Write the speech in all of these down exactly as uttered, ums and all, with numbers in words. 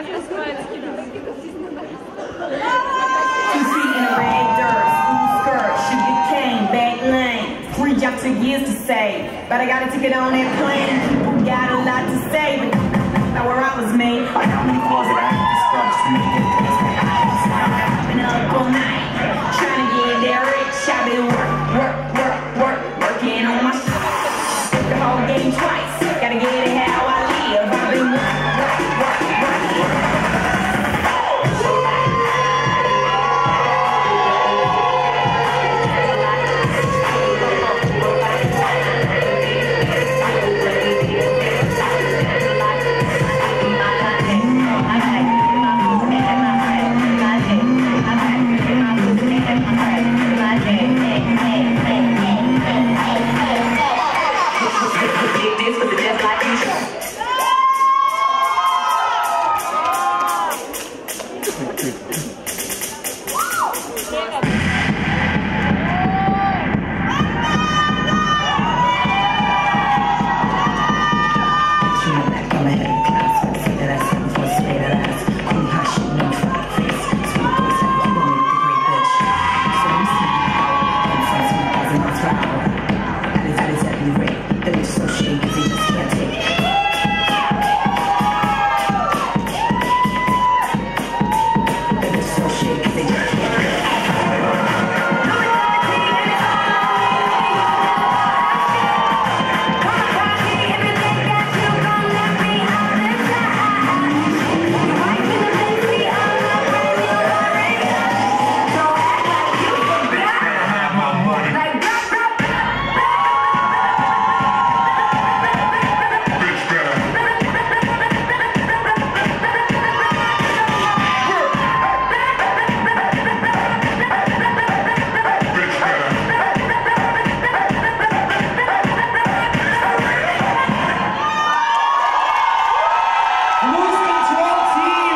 Took years to say, but I got a ticket on that plane. People got a lot to say, but not where I was made. I got many flaws that I have to scrub to make it. I've been up all night, trying to get there rich. I've been work, work, work, work, working on my shit. The whole game twice, gotta get it how I live. I've been work, work, work, work, work.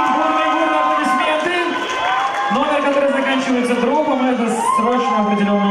Заканчивается дропом, это срочно определенно